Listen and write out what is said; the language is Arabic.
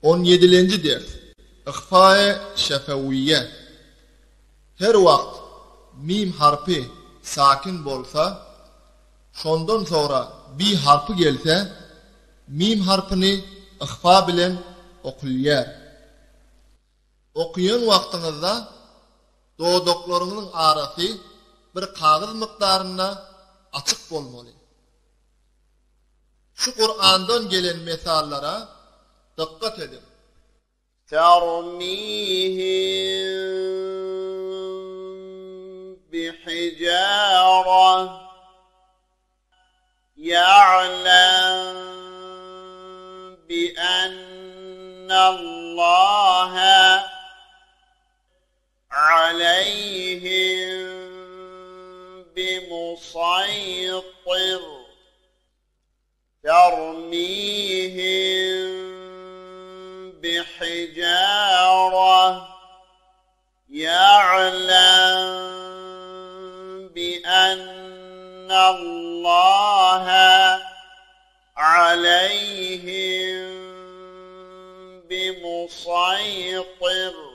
17-ci ders. İxfa-i şəfəviyyə. Her vaqt mim harfi sakin bolsa, şondan sonra bir harfi gelse, mim harfini ixfa bilen oqulýar. Okuyan vaqtınızda doğduklarının arası bir kağıt miktarına açık bolmalı. Şu Kur'an'dan gelen mesallara dikkat edin. ترميهم بحجارة يعلم بأن الله عليهم بمسيطر ترميهم بحجارة يعلم بأن الله عليهم بمسيطر